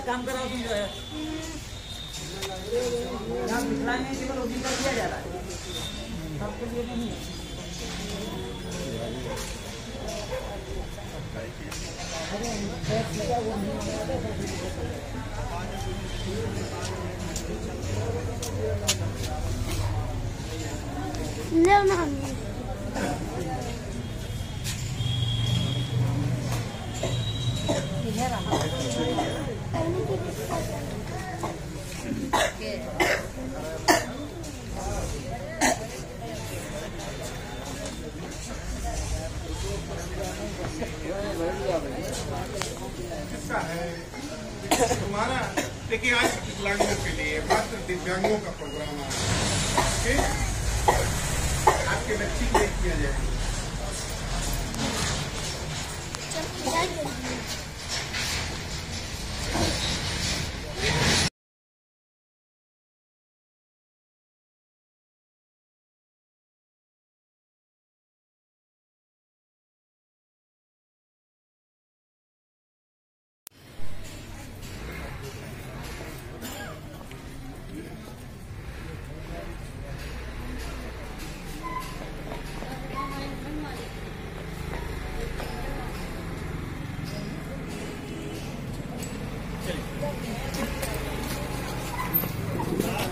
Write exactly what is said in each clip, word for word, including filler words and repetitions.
काम कराओ तुम जो है यहाँ विकलांग केवल ओपी कर दिया जा रहा है, सबके लिए नहीं है। किसका है तुम्हारा? देखिए आज विकलांगों के लिए मात्र दिव्यांगों का प्रोग्राम है, आपके बच्ची को किया जाएगा।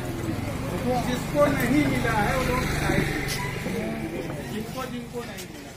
जिसको नहीं मिला है वो लोग जिनको जिनको नहीं मिला